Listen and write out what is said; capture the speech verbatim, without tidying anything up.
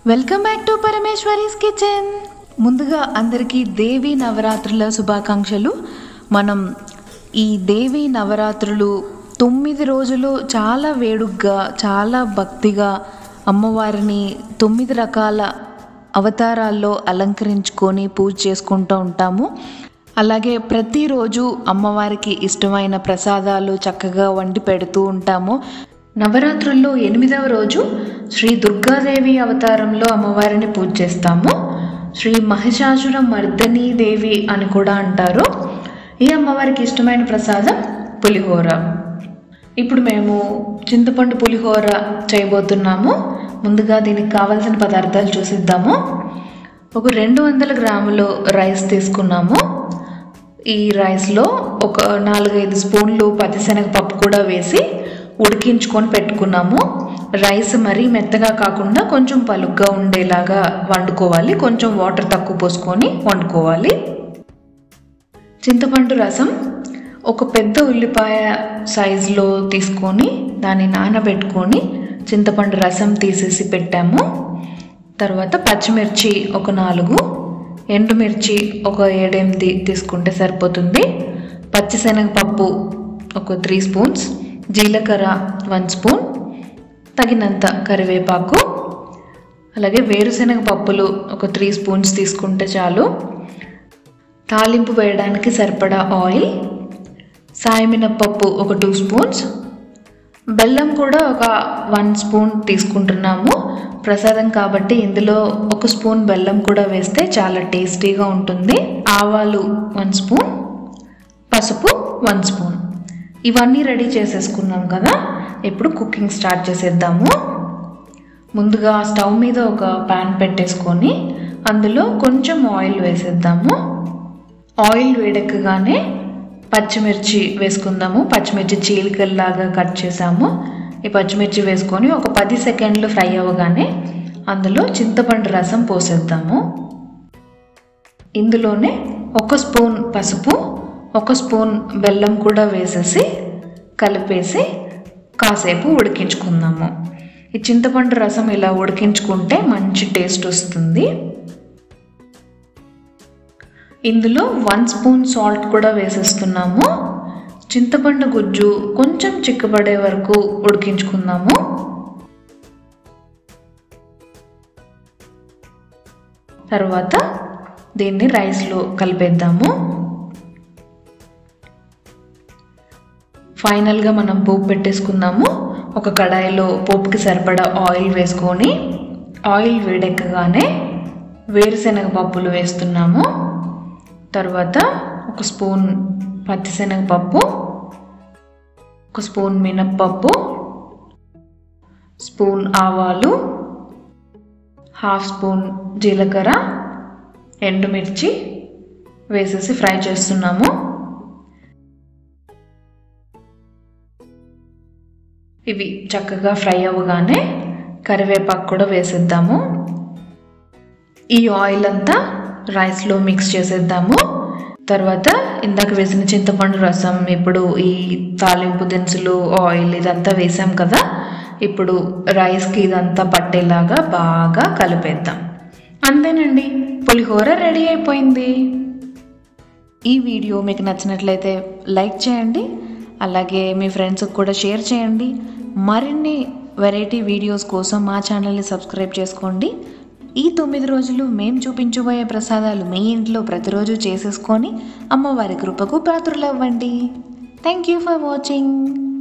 Welcome back to Parameshwari's kitchen. ముందుగా అందరికీ దేవి నవరాత్రుల శుభాకాంక్షలు. మనం ఈ దేవి నవరాత్రులు తొమ్మిది రోజులు చాలా వేడుగ్గా చాలా భక్తిగా అమ్మవారిని తొమ్మిది రకాల అవతారాల్లో అలంకరించుకొని పూజ చేసుకుంటూ ఉంటాము. అలాగే ప్రతిరోజు అమ్మవారికి ఇష్టమైన ప్రసాదాలు చక్కగా వండి పెడుతూ ఉంటాము. నవరాత్రుల్లో ఎనిమిదవ రోజు శ్రీ దుర్గాదేవి అవతారంలో అమ్మవారిని పూజ చేస్తాము. శ్రీ మహిషాసుర మర్దినీ దేవి అని కూడా అంటారు. ఈ అమ్మవారికి ఇష్టమైన ప్రసాదం పులిహోర. ఇప్పుడు మేము చింతపండు పులిహోర చేయబోతున్నాము. ముందుగా దీనికి కావాల్సిన పదార్థాలు చూసిద్దాము. ఒక రెండు వందల గ్రాములు రైస్ తీసుకున్నాము. ఈ రైస్లో ఒక నాలుగైదు స్పూన్లు పచ్చిశనగపప్పు కూడా వేసి ఉడికించుకొని పెట్టుకున్నాము. రైస్ మరీ మెత్తగా కాకుండా కొంచెం పలుగ్గా ఉండేలాగా వండుకోవాలి. కొంచెం వాటర్ తక్కువ పోసుకొని వండుకోవాలి. చింతపండు రసం ఒక పెద్ద ఉల్లిపాయ సైజులో తీసుకొని దాన్ని నానబెట్టుకొని చింతపండు రసం తీసేసి పెట్టాము. తర్వాత పచ్చిమిర్చి ఒక నాలుగు, ఎండుమిర్చి ఒక ఏడెనిమిది తీసుకుంటే సరిపోతుంది. పచ్చిశనగపప్పు ఒక త్రీ స్పూన్స్, జీలకర్ర వన్ స్పూన్, తగినంత కరివేపాకు, అలాగే వేరుశనగ పప్పులు ఒక త్రీ స్పూన్స్ తీసుకుంటే చాలు. తాలింపు వేయడానికి సరిపడా ఆయిల్, సాయమినపప్పు ఒక టూ స్పూన్స్, బెల్లం కూడా ఒక వన్ స్పూన్ తీసుకుంటున్నాము. ప్రసాదం కాబట్టి ఇందులో ఒక స్పూన్ బెల్లం కూడా వేస్తే చాలా టేస్టీగా ఉంటుంది. ఆవాలు వన్ స్పూన్, పసుపు వన్ స్పూన్. ఇవన్నీ రెడీ చేసేసుకున్నాం కదా. ఇప్పుడు కుకింగ్ స్టార్ట్ చేసేద్దాము. ముందుగా స్టవ్ మీద ఒక ప్యాన్ పెట్టేసుకొని అందులో కొంచెం ఆయిల్ వేసేద్దాము. ఆయిల్ వేడెక్కగానే పచ్చిమిర్చి వేసుకుందాము. పచ్చిమిర్చి చీలికల్లాగా కట్ చేసాము. ఈ పచ్చిమిర్చి వేసుకొని ఒక పది సెకండ్లు ఫ్రై అవ్వగానే అందులో చింతపండు రసం పోసేద్దాము. ఇందులోనే ఒక స్పూన్ పసుపు, ఒక స్పూన్ బెల్లం కూడా వేసేసి కలిపేసి కాసేపు ఉడికించుకుందాము. ఈ చింతపండు రసం ఇలా ఉడికించుకుంటే మంచి టేస్ట్ వస్తుంది. ఇందులో వన్ స్పూన్ సాల్ట్ కూడా వేసేస్తున్నాము. చింతపండు గుజ్జు కొంచెం చిక్కబడే వరకు ఉడికించుకుందాము. తర్వాత దీన్ని రైస్లో కలిపేద్దాము. ఫైనల్గా మనం పోపు పెట్టేసుకుందాము. ఒక కడాయిలో పోపుకి సరిపడా ఆయిల్ వేసుకొని ఆయిల్ వేడెక్కగానే వేరుశనగ పప్పులు వేస్తున్నాము. తర్వాత ఒక స్పూన్ పచ్చిశనగపప్పు, ఒక స్పూన్ మినప్పప్పు, స్పూన్ ఆవాలు, హాఫ్ స్పూన్ జీలకర్ర, ఎండుమిర్చి వేసేసి ఫ్రై చేస్తున్నాము. ఇవి చక్కగా ఫ్రై అవ్వగానే కరివేపాకు కూడా వేసేద్దాము. ఈ ఆయిల్ అంతా రైస్లో మిక్స్ చేసేద్దాము. తర్వాత ఇందాక వేసిన చింతపండు రసం, ఇప్పుడు ఈ తాలింపు దినుసులు, ఆయిల్ ఇదంతా వేసాం కదా. ఇప్పుడు రైస్కి ఇదంతా పట్టేలాగా బాగా కలిపేద్దాం. అంతేనండి, పులిహోర రెడీ అయిపోయింది. ఈ వీడియో మీకు నచ్చినట్లయితే లైక్ చేయండి. అలాగే మీ ఫ్రెండ్స్కి కూడా షేర్ చేయండి. మరిన్ని వెరైటీ వీడియోస్ కోసం మా ఛానల్ని సబ్స్క్రైబ్ చేసుకోండి. ఈ తొమ్మిది రోజులు మేము చూపించబోయే ప్రసాదాలు మీ ఇంట్లో ప్రతిరోజు చేసేసుకొని అమ్మవారి కృపకు పాత్రులవ్వండి. Thank you for watching.